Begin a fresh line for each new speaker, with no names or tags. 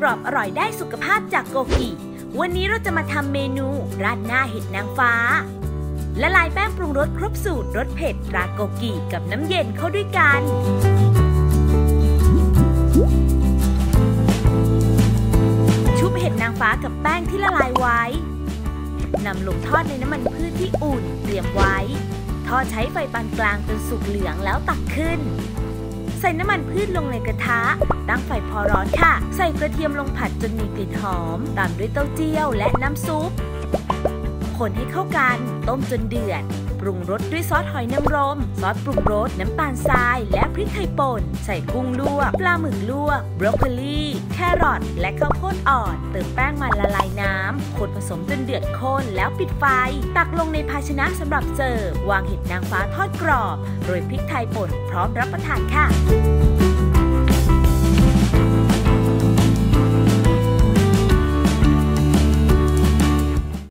อบอร่อยได้สุขภาพจากโกกิวันนี้เราจะมาทำเมนูราดหน้าเห็ดนางฟ้าละลายแป้งปรุงรสครบสูตรรสเผ็ดตราโกกิกับน้ำเย็นเข้าด้วยกันชุบเห็ดนางฟ้ากับแป้งที่ละลายไว้นำลงทอดในน้ำมันพืชที่อุ่นเตรียมไว้ทอดใช้ไฟปานกลางจนสุกเหลืองแล้วตักขึ้นใส่น้ำมันพืชลงในกระทะตั้งไฟพอร้อนค่ะใส่กระเทียมลงผัดจนมีกลิ่นหอมตามด้วยเต้าเจี้ยวและน้ำซุปคนให้เข้ากันต้มจนเดือดปรุงรสด้วยซอสหอยนางรมซอสปรุงรสน้ำตาลทรายและพริกไทยป่นใส่กุ้งลวกปลาหมึกลวกบรอกโคลีแครอทและข้าวโพดอ่อนเติมแป้งมันละลายน้ำคนผสมจนเดือดข้นแล้วปิดไฟตักลงในภาชนะสำหรับเสิร์ฟวางเห็ดนางฟ้าทอดกรอบโรยพริกไทยป่นพร้อมรับประทานค่ะ